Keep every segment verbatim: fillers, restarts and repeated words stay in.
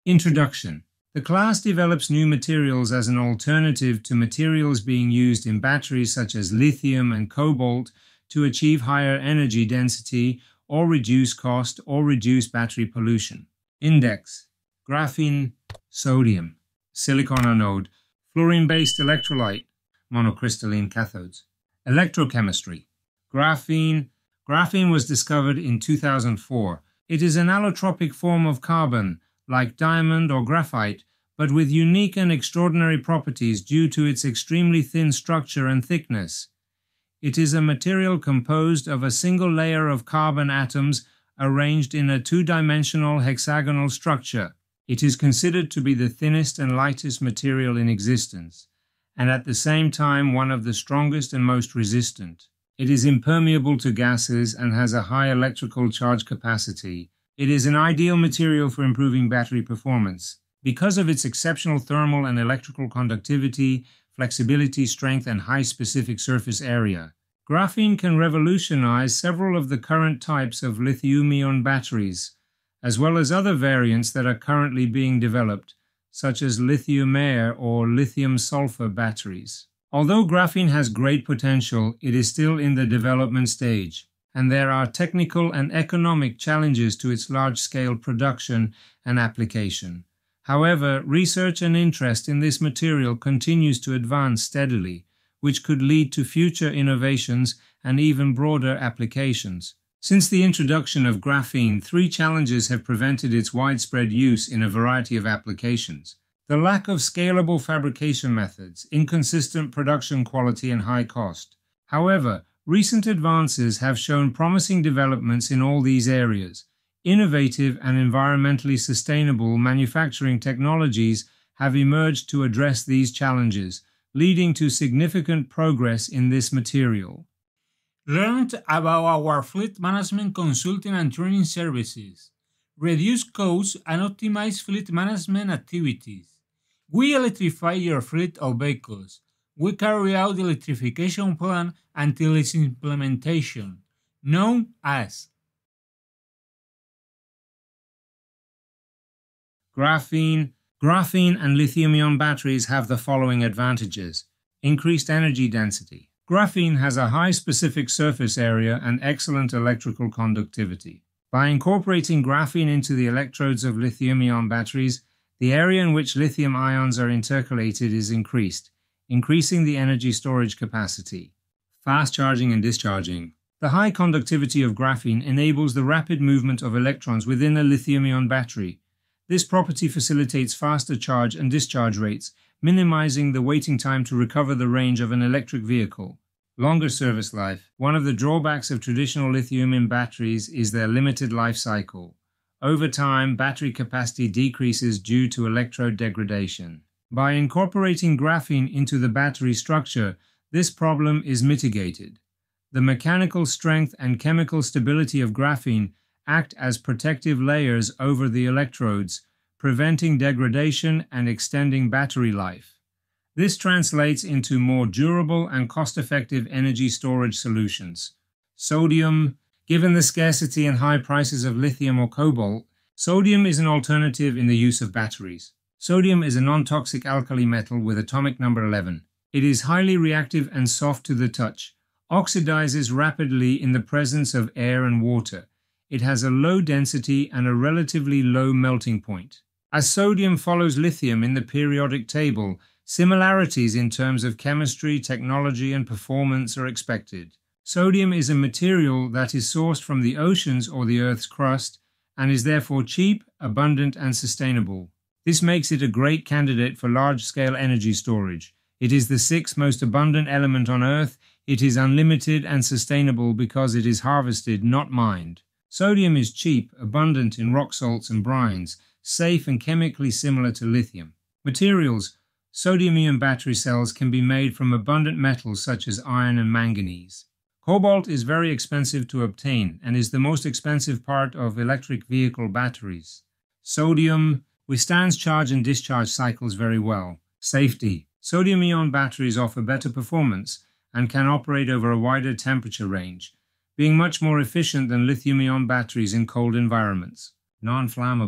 Introduction. The class develops new materials as an alternative to materials being used in batteries such as lithium and cobalt to achieve higher energy density or reduce cost or reduce battery pollution. Index. Graphene, sodium, silicon anode, fluorine-based electrolyte, monocrystalline cathodes. Electrochemistry. Graphene. Graphene was discovered in two thousand four. It is an allotropic form of carbon, like diamond or graphite, but with unique and extraordinary properties due to its extremely thin structure and thickness. It is a material composed of a single layer of carbon atoms arranged in a two-dimensional hexagonal structure. It is considered to be the thinnest and lightest material in existence, and at the same time one of the strongest and most resistant. It is impermeable to gases and has a high electrical charge capacity. It is an ideal material for improving battery performance. Because of its exceptional thermal and electrical conductivity, flexibility, strength, and high specific surface area, graphene can revolutionize several of the current types of lithium-ion batteries, as well as other variants that are currently being developed, such as lithium-air or lithium-sulfur batteries. Although graphene has great potential, it is still in the development stage, and there are technical and economic challenges to its large-scale production and application. However, research and interest in this material continues to advance steadily, which could lead to future innovations and even broader applications. Since the introduction of graphene, three challenges have prevented its widespread use in a variety of applications. The lack of scalable fabrication methods, inconsistent production quality, and high cost. However, recent advances have shown promising developments in all these areas. Innovative and environmentally sustainable manufacturing technologies have emerged to address these challenges, leading to significant progress in this material. Learn about our fleet management consulting and training services. Reduce costs and optimize fleet management activities. We electrify your fleet of vehicles. We carry out the electrification plan until its implementation, known as Graphene. Graphene and lithium-ion batteries have the following advantages. Increased energy density. Graphene has a high specific surface area and excellent electrical conductivity. By incorporating graphene into the electrodes of lithium-ion batteries, the area in which lithium ions are intercalated is increased, increasing the energy storage capacity. Fast charging and discharging. The high conductivity of graphene enables the rapid movement of electrons within a lithium-ion battery. This property facilitates faster charge and discharge rates, minimizing the waiting time to recover the range of an electric vehicle. Longer service life. One of the drawbacks of traditional lithium-ion batteries is their limited life cycle. Over time, battery capacity decreases due to electrode degradation. By incorporating graphene into the battery structure, this problem is mitigated. The mechanical strength and chemical stability of graphene act as protective layers over the electrodes, preventing degradation and extending battery life. This translates into more durable and cost-effective energy storage solutions. Sodium. Given the scarcity and high prices of lithium or cobalt, sodium is an alternative in the use of batteries. Sodium is a non-toxic alkali metal with atomic number eleven. It is highly reactive and soft to the touch, oxidizes rapidly in the presence of air and water. It has a low density and a relatively low melting point. As sodium follows lithium in the periodic table, similarities in terms of chemistry, technology, and performance are expected. Sodium is a material that is sourced from the oceans or the Earth's crust and is therefore cheap, abundant, and sustainable. This makes it a great candidate for large-scale energy storage. It is the sixth most abundant element on Earth. It is unlimited and sustainable because it is harvested, not mined. Sodium is cheap, abundant in rock salts and brines, safe and chemically similar to lithium. Materials. Sodium-ion battery cells can be made from abundant metals such as iron and manganese. Cobalt is very expensive to obtain and is the most expensive part of electric vehicle batteries. Sodium withstands charge and discharge cycles very well. Safety. Sodium-ion batteries offer better performance and can operate over a wider temperature range, being much more efficient than lithium-ion batteries in cold environments. Non-flammable.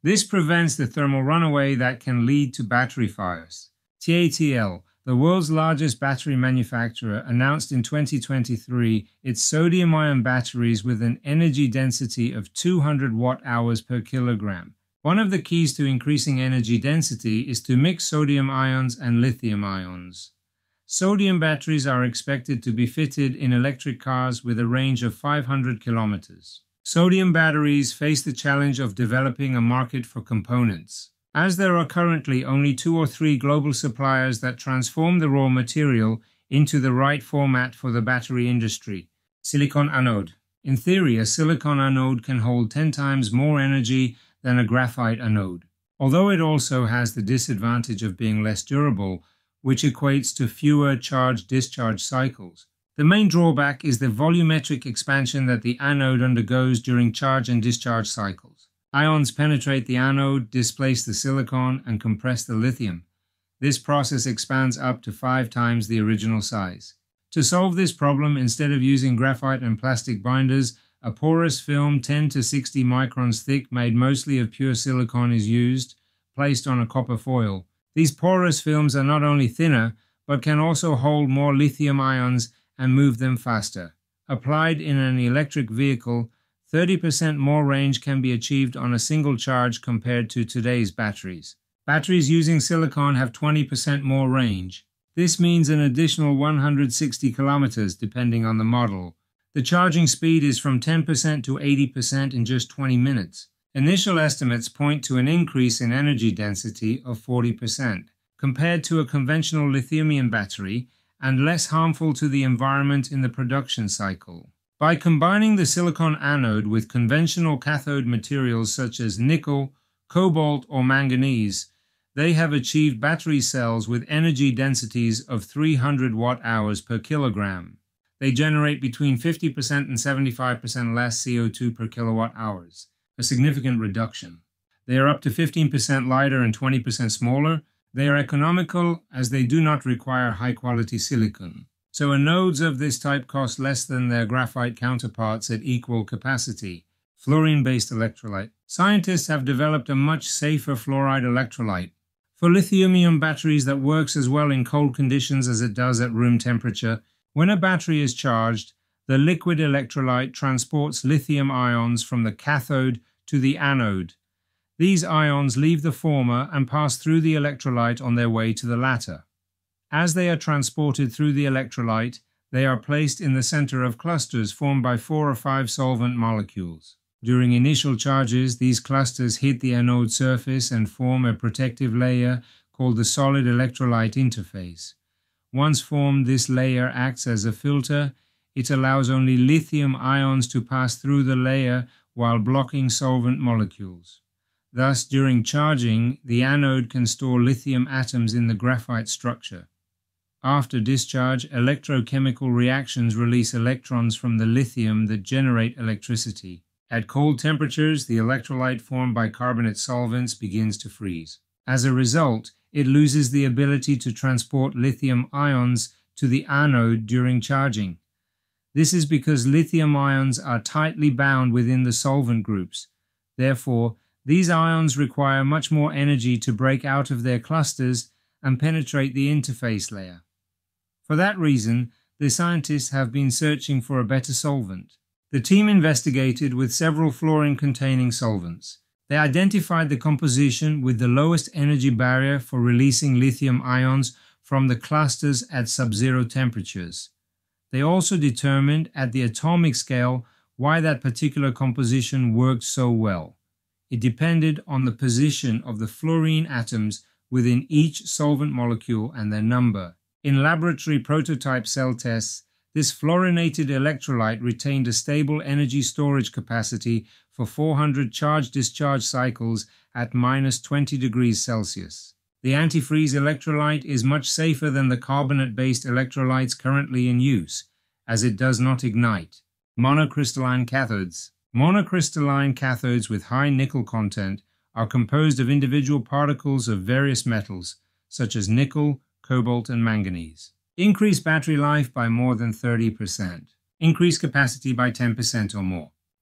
This prevents the thermal runaway that can lead to battery fires. T A T L, the world's largest battery manufacturer, announced in twenty twenty-three its sodium-ion batteries with an energy density of two hundred watt-hours per kilogram. One of the keys to increasing energy density is to mix sodium ions and lithium ions. Sodium batteries are expected to be fitted in electric cars with a range of five hundred kilometers. Sodium batteries face the challenge of developing a market for components. As there are currently only two or three global suppliers that transform the raw material into the right format for the battery industry. Silicon anode. In theory, a silicon anode can hold ten times more energy than a graphite anode, although it also has the disadvantage of being less durable, which equates to fewer charge-discharge cycles. The main drawback is the volumetric expansion that the anode undergoes during charge and discharge cycles. Ions penetrate the anode, displace the silicon, and compress the lithium. This process expands up to five times the original size. To solve this problem, instead of using graphite and plastic binders, a porous film ten to sixty microns thick made mostly of pure silicon is used, placed on a copper foil. These porous films are not only thinner, but can also hold more lithium ions and move them faster. Applied in an electric vehicle, thirty percent more range can be achieved on a single charge compared to today's batteries. Batteries using silicon have twenty percent more range. This means an additional one hundred sixty kilometers depending on the model. The charging speed is from ten percent to eighty percent in just twenty minutes. Initial estimates point to an increase in energy density of forty percent compared to a conventional lithium-ion battery and less harmful to the environment in the production cycle. By combining the silicon anode with conventional cathode materials such as nickel, cobalt, or manganese, they have achieved battery cells with energy densities of three hundred watt-hours per kilogram. They generate between fifty percent and seventy-five percent less C O two per kilowatt hours, a significant reduction. They are up to fifteen percent lighter and twenty percent smaller. They are economical as they do not require high-quality silicon. So anodes of this type cost less than their graphite counterparts at equal capacity. Fluorine-based electrolyte. Scientists have developed a much safer fluoride electrolyte for lithium-ion batteries that works as well in cold conditions as it does at room temperature. When a battery is charged, the liquid electrolyte transports lithium ions from the cathode to the anode. These ions leave the former and pass through the electrolyte on their way to the latter. As they are transported through the electrolyte, they are placed in the center of clusters formed by four or five solvent molecules. During initial charges, these clusters hit the anode surface and form a protective layer called the solid electrolyte interface. Once formed, this layer acts as a filter. It allows only lithium ions to pass through the layer while blocking solvent molecules. Thus, during charging, the anode can store lithium atoms in the graphite structure. After discharge, electrochemical reactions release electrons from the lithium that generate electricity. At cold temperatures, the electrolyte formed by carbonate solvents begins to freeze. As a result, it loses the ability to transport lithium ions to the anode during charging. This is because lithium ions are tightly bound within the solvent groups. Therefore, these ions require much more energy to break out of their clusters and penetrate the interface layer. For that reason, the scientists have been searching for a better solvent. The team investigated with several fluorine-containing solvents. They identified the composition with the lowest energy barrier for releasing lithium ions from the clusters at sub-zero temperatures. They also determined at the atomic scale why that particular composition worked so well. It depended on the position of the fluorine atoms within each solvent molecule and their number. In laboratory prototype cell tests, this fluorinated electrolyte retained a stable energy storage capacity for four hundred charge-discharge cycles at minus twenty degrees Celsius. The antifreeze electrolyte is much safer than the carbonate-based electrolytes currently in use, as it does not ignite. Monocrystalline cathodes. Monocrystalline cathodes with high nickel content are composed of individual particles of various metals, such as nickel, cobalt, and manganese. Increase battery life by more than thirty percent. Increase capacity by ten percent or more.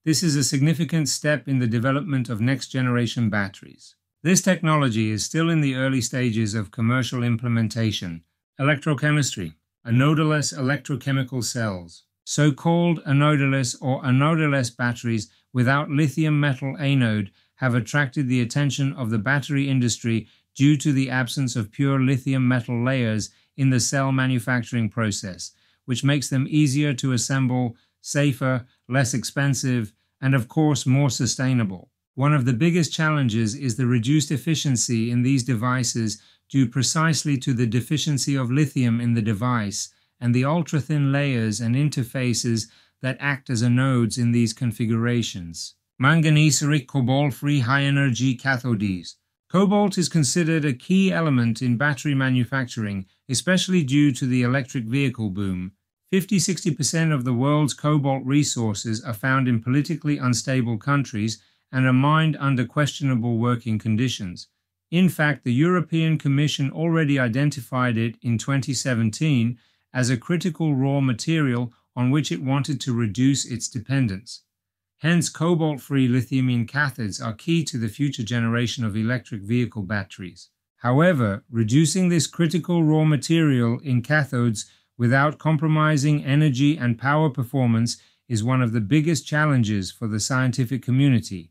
This is a significant step in the development of next-generation batteries. This technology is still in the early stages of commercial implementation. Electrochemistry, anodoless electrochemical cells. So-called anodoless or anodoless batteries without lithium metal anode have attracted the attention of the battery industry due to the absence of pure lithium metal layers in the cell manufacturing process, which makes them easier to assemble, safer, less expensive, and of course more sustainable. One of the biggest challenges is the reduced efficiency in these devices due precisely to the deficiency of lithium in the device and the ultra-thin layers and interfaces that act as anodes in these configurations. Manganese-rich cobalt-free high-energy cathodes. Cobalt is considered a key element in battery manufacturing, especially due to the electric vehicle boom. fifty to sixty percent of the world's cobalt resources are found in politically unstable countries and are mined under questionable working conditions. In fact, the European Commission already identified it in twenty seventeen as a critical raw material on which it wanted to reduce its dependence. Hence, cobalt-free lithium-ion cathodes are key to the future generation of electric vehicle batteries. However, reducing this critical raw material in cathodes without compromising energy and power performance is one of the biggest challenges for the scientific community.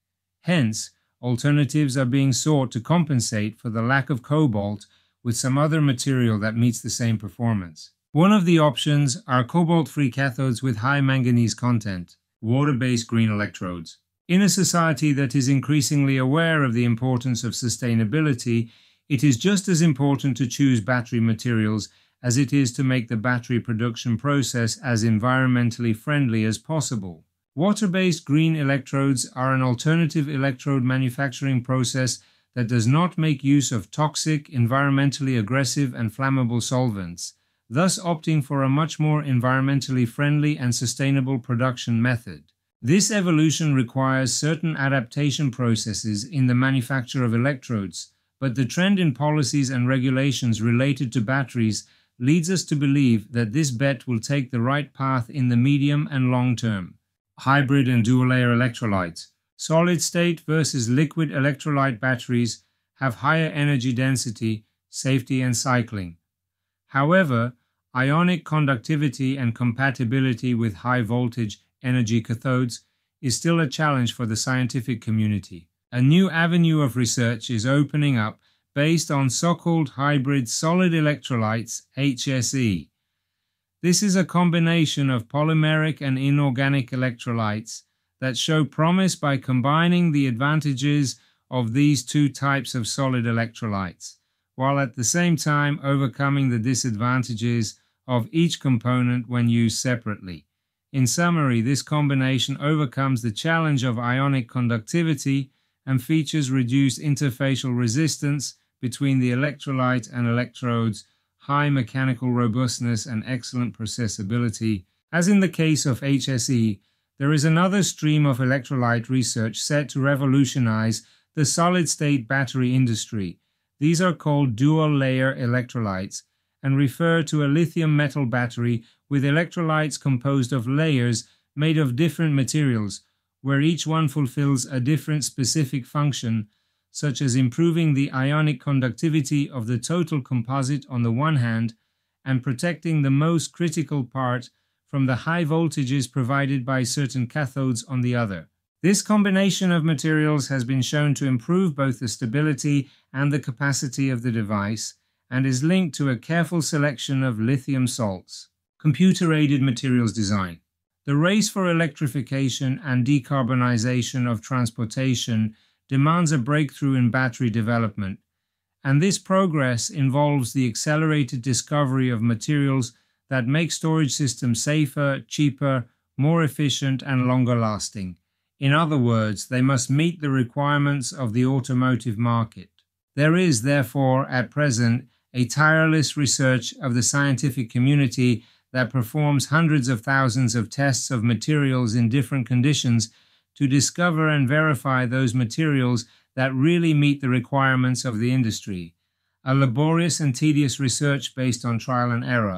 Hence, alternatives are being sought to compensate for the lack of cobalt with some other material that meets the same performance. One of the options are cobalt-free cathodes with high manganese content, water-based green electrodes. In a society that is increasingly aware of the importance of sustainability, it is just as important to choose battery materials as it is to make the battery production process as environmentally friendly as possible. Water-based green electrodes are an alternative electrode manufacturing process that does not make use of toxic, environmentally aggressive and flammable solvents, thus opting for a much more environmentally friendly and sustainable production method. This evolution requires certain adaptation processes in the manufacture of electrodes, but the trend in policies and regulations related to batteries leads us to believe that this bet will take the right path in the medium and long term. Hybrid and dual-layer electrolytes. Solid-state versus liquid electrolyte batteries have higher energy density, safety and cycling. However, ionic conductivity and compatibility with high-voltage energy cathodes is still a challenge for the scientific community. A new avenue of research is opening up based on so-called hybrid solid electrolytes, H S E. This is a combination of polymeric and inorganic electrolytes that show promise by combining the advantages of these two types of solid electrolytes, while at the same time overcoming the disadvantages of each component when used separately. In summary, this combination overcomes the challenge of ionic conductivity and features reduced interfacial resistance between the electrolyte and electrodes, high mechanical robustness and excellent processability. As in the case of H S E, there is another stream of electrolyte research set to revolutionize the solid-state battery industry. These are called dual-layer electrolytes and refer to a lithium metal battery with electrolytes composed of layers made of different materials, where each one fulfills a different specific function, such as improving the ionic conductivity of the total composite on the one hand and protecting the most critical part from the high voltages provided by certain cathodes on the other. This combination of materials has been shown to improve both the stability and the capacity of the device and is linked to a careful selection of lithium salts. Computer-aided materials design. The race for electrification and decarbonization of transportation demands a breakthrough in battery development, and this progress involves the accelerated discovery of materials that make storage systems safer, cheaper, more efficient, and longer lasting. In other words, they must meet the requirements of the automotive market. There is, therefore, at present, a tireless research of the scientific community that performs hundreds of thousands of tests of materials in different conditions to discover and verify those materials that really meet the requirements of the industry. A laborious and tedious research based on trial and error.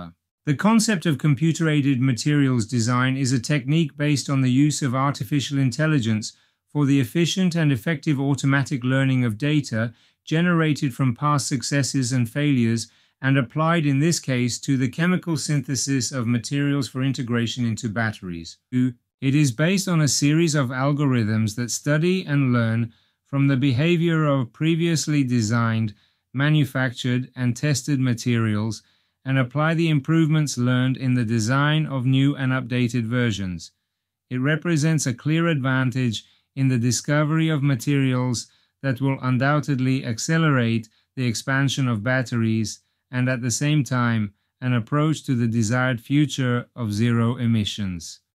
The concept of computer-aided materials design is a technique based on the use of artificial intelligence for the efficient and effective automatic learning of data generated from past successes and failures, and applied in this case to the chemical synthesis of materials for integration into batteries. It is based on a series of algorithms that study and learn from the behavior of previously designed, manufactured, and tested materials, and apply the improvements learned in the design of new and updated versions. It represents a clear advantage in the discovery of materials that will undoubtedly accelerate the expansion of batteries and at the same time an approach to the desired future of zero emissions.